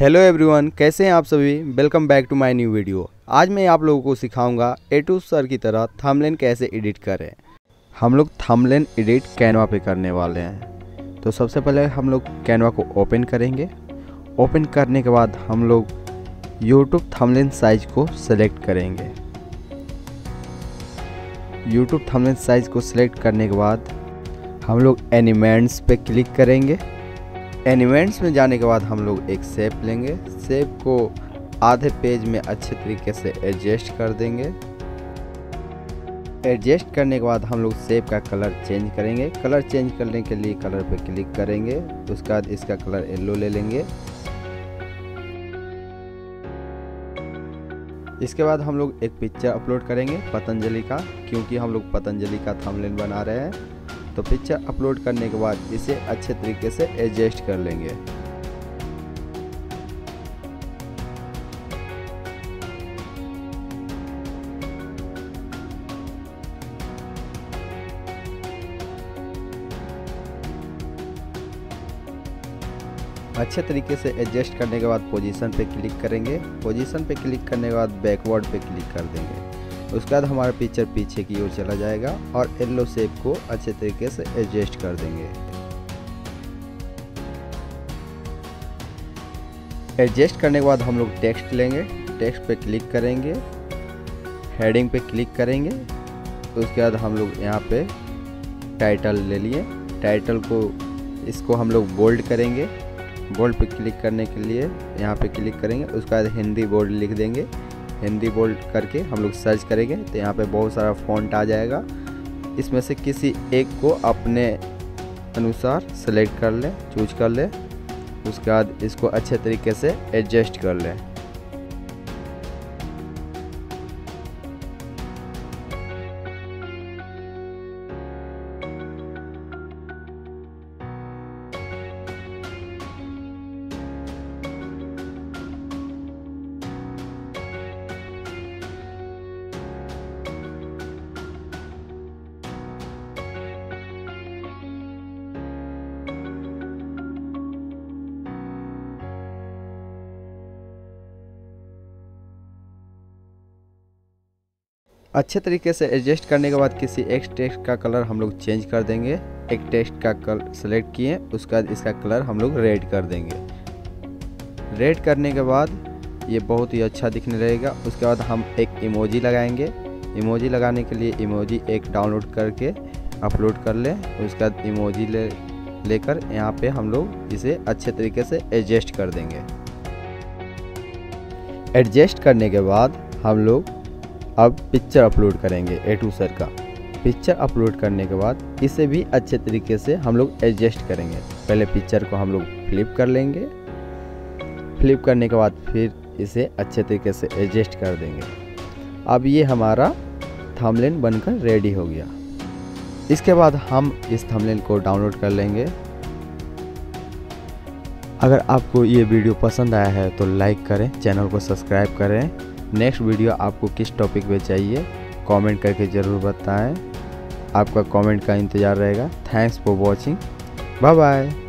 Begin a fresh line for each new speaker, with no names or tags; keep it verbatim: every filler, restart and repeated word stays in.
Hello everyone, कैसे हैं आप सभी। Welcome back to my new video. आज मैं आप लोगों को सिखाऊंगा ए टू सर की तरह थंबनेल कैसे एडिट करें। हम लोग थंबनेल एडिट कैनवा पे करने वाले हैं। तो सबसे पहले हम लोग कैनवा को ओपन करेंगे। ओपन करने के बाद हम लोग यूट्यूब थंबनेल साइज को सेलेक्ट करेंगे। यूट्यूब थंबनेल साइज को सिलेक्ट करने के बाद हम लोग एनिमेंट्स पे क्लिक करेंगे। एनिमेंट्स में जाने के बाद हम लोग एक शेप लेंगे। शेप को आधे पेज में अच्छे तरीके से एडजस्ट कर देंगे। एडजस्ट करने के बाद हम लोग शेप का कलर चेंज करेंगे। कलर चेंज करने के लिए कलर पे क्लिक करेंगे। उसके बाद इसका कलर येलो ले लेंगे। इसके बाद हम लोग एक पिक्चर अपलोड करेंगे पतंजलि का, क्योंकि हम लोग पतंजलि का थंबनेल बना रहे हैं। तो पिक्चर अपलोड करने के बाद इसे अच्छे तरीके से एडजस्ट कर लेंगे। अच्छे तरीके से एडजस्ट करने के बाद पोजीशन पे क्लिक करेंगे। पोजीशन पे क्लिक करने के बाद बैकवर्ड पे क्लिक कर देंगे। उसके बाद हमारा पिक्चर पीछे की ओर चला जाएगा और येलो शेप को अच्छे तरीके से एडजस्ट कर देंगे। एडजस्ट करने के बाद हम लोग टेक्स्ट लेंगे। टेक्स्ट पे क्लिक करेंगे, हेडिंग पे क्लिक करेंगे। उसके बाद हम लोग यहाँ पे टाइटल ले लिए। टाइटल को इसको हम लोग बोल्ड करेंगे। बोल्ड पे क्लिक करने के लिए यहाँ पे क्लिक करेंगे। उसके बाद हिंदी बोल्ड लिख देंगे। हिंदी बोल्ड करके हम लोग सर्च करेंगे तो यहाँ पे बहुत सारा फॉन्ट आ जाएगा। इसमें से किसी एक को अपने अनुसार सेलेक्ट कर लें, चूज कर लें। उसके बाद इसको अच्छे तरीके से एडजस्ट कर लें। अच्छे तरीके से एडजस्ट करने के बाद किसी एक टेक्स्ट का कलर हम लोग चेंज कर देंगे। एक टेक्स्ट का कलर सेलेक्ट किए, उसके बाद इसका कलर हम लोग रेड कर देंगे। रेड करने के बाद ये बहुत ही अच्छा दिखने लगेगा। उसके बाद हम एक इमोजी लगाएंगे। इमोजी लगाने के लिए इमोजी एक डाउनलोड करके अपलोड कर लें। उसके बाद इमोजी ले लेकर यहाँ पे हम लोग इसे अच्छे तरीके से एडजस्ट कर देंगे। एडजस्ट करने के बाद हम लोग अब पिक्चर अपलोड करेंगे ए टू सर का। पिक्चर अपलोड करने के बाद इसे भी अच्छे तरीके से हम लोग एडजस्ट करेंगे। पहले पिक्चर को हम लोग फ्लिप कर लेंगे। फ्लिप करने के बाद फिर इसे अच्छे तरीके से एडजस्ट कर देंगे। अब ये हमारा थंबनेल बनकर रेडी हो गया। इसके बाद हम इस थंबनेल को डाउनलोड कर लेंगे। अगर आपको ये वीडियो पसंद आया है तो लाइक करें, चैनल को सब्सक्राइब करें। नेक्स्ट वीडियो आपको किस टॉपिक पे चाहिए कमेंट करके ज़रूर बताएं। आपका कमेंट का इंतज़ार रहेगा। Thanks for watching. Bye bye.